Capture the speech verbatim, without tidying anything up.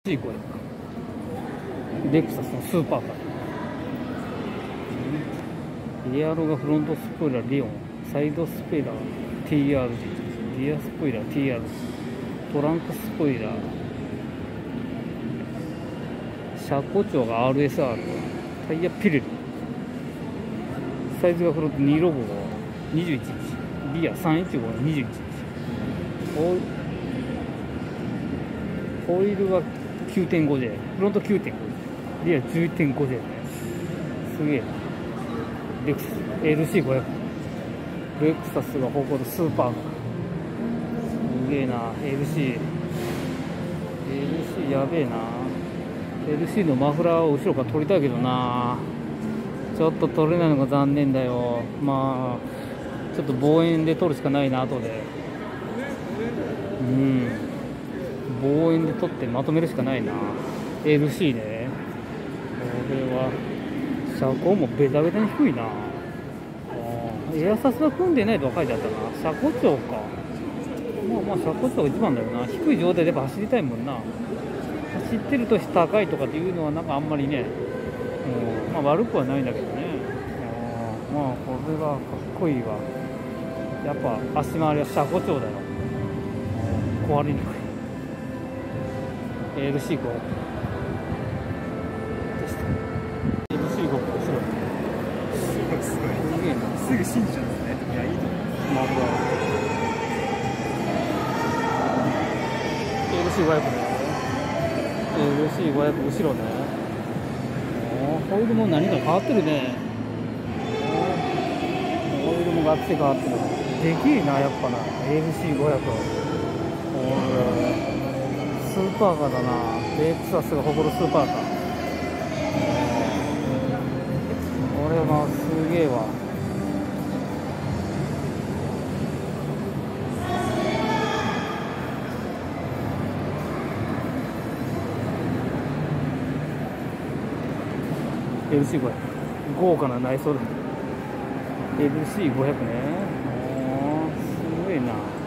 シーこれレクサスのスーパーカー。リアロがフロントスポイラーリオン、サイドスポイラー ティーアールディー、リアスポイラー ティーアール、トランクスポイラー、車高調が アールエスアール、タイヤピレル、サイズがフロントにひゃくろくじゅうご、にじゅういちインチ、リアさんひゃくじゅうごのにじゅういちインチ、ホイールが きゅうてんごジェー、フロント きゅうてんごジェー、リア じゅういってんごジェー ね。すげえな。レクサス エルシーごひゃく、レクサスが誇るスーパーカー。すげえな。 エルシー エルシー やべえな。 エルシー のマフラーを後ろから取りたいけどな、ちょっと取れないのが残念だよ。まあちょっと望遠で取るしかないな。後でうん望遠で取ってまとめるしかないな。 エルシー ね。これは車高もベタベタに低いな。エアサスが組んでないとは書いてあったな。車高調か。まあまあ車高調が一番だよな。低い状態でやっぱ走りたいもんな。走ってると高いとかっていうのはなんかあんまりね、うん、まあ悪くはないんだけどね。まあこれがかっこいいわ。やっぱ足回りは車高調だよ。壊れにくい エルシーご でした。 エルシーご 後ろすごいすごい。 すげえな。 すぐ信じちゃうんですね。いや、いいと思う。 マフラー エルシーごひゃく ね。 エルシーごひゃく 後ろね。ホイールも何か変わってるね。ホイールもガッツリ変わってる。できえなやっぱな。 エルシーごひゃく スーパーカーだな。レクサスが誇るスーパーカー。これはすげえわ。エルシーごひゃく 豪華な内装だ。 エルシーごひゃく ね。おーすごいな。